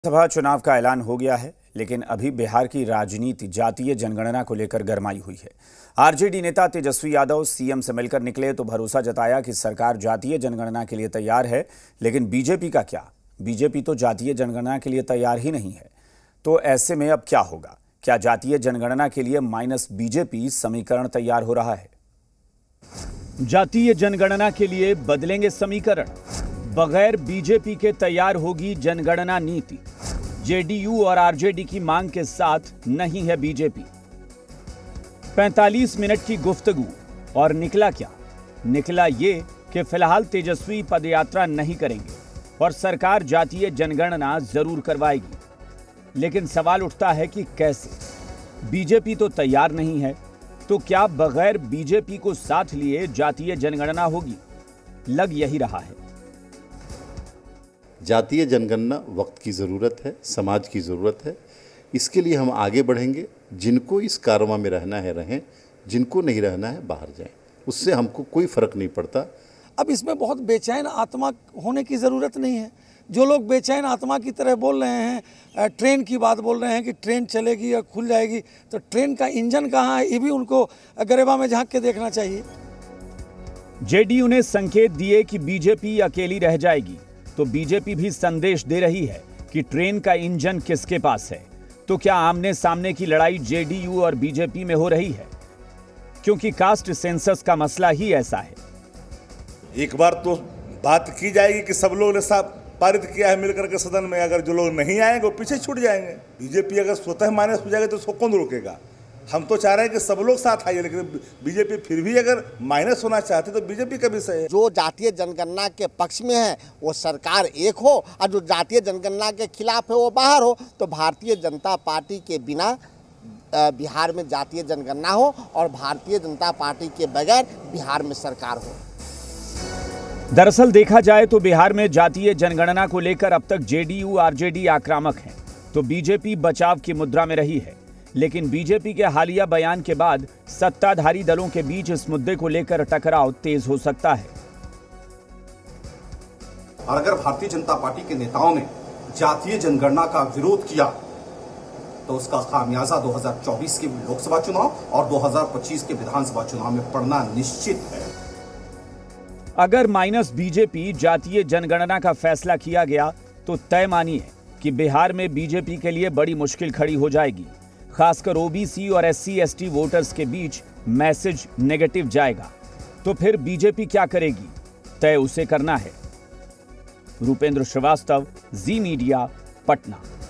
सभा चुनाव का ऐलान हो गया है, लेकिन अभी बिहार की राजनीति जातीय जनगणना को लेकर गरमाई हुई है। आरजेडी नेता तेजस्वी यादव सीएम से मिलकर निकले तो भरोसा जताया कि सरकार जातीय जनगणना के लिए तैयार है, लेकिन बीजेपी का क्या? बीजेपी तो जातीय जनगणना के लिए तैयार ही नहीं है। तो ऐसे में अब क्या होगा? क्या जातीय जनगणना के लिए माइनस बीजेपी समीकरण तैयार हो रहा है? जातीय जनगणना के लिए बदलेंगे समीकरण, बगैर बीजेपी के तैयार होगी जनगणना नीति। जेडीयू और आरजेडी की मांग के साथ नहीं है बीजेपी। 45 मिनट की गुफ्तगू और निकला क्या? निकला ये कि फिलहाल तेजस्वी पदयात्रा नहीं करेंगे और सरकार जातीय जनगणना जरूर करवाएगी। लेकिन सवाल उठता है कि कैसे? बीजेपी तो तैयार नहीं है, तो क्या बगैर बीजेपी को साथ लिए जातीय जनगणना होगी? लग यही रहा है। जातीय जनगणना वक्त की ज़रूरत है, समाज की ज़रूरत है। इसके लिए हम आगे बढ़ेंगे। जिनको इस कारवां में रहना है रहें, जिनको नहीं रहना है बाहर जाएं। उससे हमको कोई फ़र्क नहीं पड़ता। अब इसमें बहुत बेचैन आत्मा होने की ज़रूरत नहीं है। जो लोग बेचैन आत्मा की तरह बोल रहे हैं, ट्रेन की बात बोल रहे हैं कि ट्रेन चलेगी या खुल जाएगी, तो ट्रेन का इंजन कहाँ है, ये भी उनको गरेबा में झांक के देखना चाहिए। जेडीयू ने संकेत दिए कि बीजेपी अकेली रह जाएगी, तो बीजेपी भी संदेश दे रही है कि ट्रेन का इंजन किसके पास है। तो क्या आमने सामने की लड़ाई जेडीयू और बीजेपी में हो रही है? क्योंकि कास्ट सेंसस का मसला ही ऐसा है। एक बार तो बात की जाएगी कि सब लोगों ने साफ पारित किया है मिलकर के सदन में, अगर जो लोग नहीं आएंगे वो पीछे छूट जाएंगे। बीजेपी अगर स्वतः माइनस हो जाएगा तो उसको कौन रोकेगा? हम तो चाह रहे हैं कि सब लोग साथ आइए, लेकिन बीजेपी फिर भी अगर माइनस होना चाहती तो बीजेपी का विषय है। जो जातीय जनगणना के पक्ष में है वो सरकार एक हो, और जो जातीय जनगणना के खिलाफ है वो बाहर हो। तो भारतीय जनता पार्टी के बिना बिहार में जातीय जनगणना हो और भारतीय जनता पार्टी के बगैर बिहार में सरकार हो। दरअसल देखा जाए तो बिहार में जातीय जनगणना को लेकर अब तक जेडीयू आरजेडी आक्रामक हैं, तो बीजेपी बचाव की मुद्रा में रही है। लेकिन बीजेपी के हालिया बयान के बाद सत्ताधारी दलों के बीच इस मुद्दे को लेकर टकराव तेज हो सकता है। और अगर भारतीय जनता पार्टी के नेताओं ने जातीय जनगणना का विरोध किया तो उसका खामियाजा 2024 के लोकसभा चुनाव और 2025 के विधानसभा चुनाव में पड़ना निश्चित है। अगर माइनस बीजेपी जातीय जनगणना का फैसला किया गया तो तय मानिए कि बिहार में बीजेपी के लिए बड़ी मुश्किल खड़ी हो जाएगी। खासकर ओबीसी और एससी एसटी वोटर्स के बीच मैसेज नेगेटिव जाएगा। तो फिर बीजेपी क्या करेगी? तय उसे करना है। रूपेंद्र श्रीवास्तव, जी मीडिया, पटना।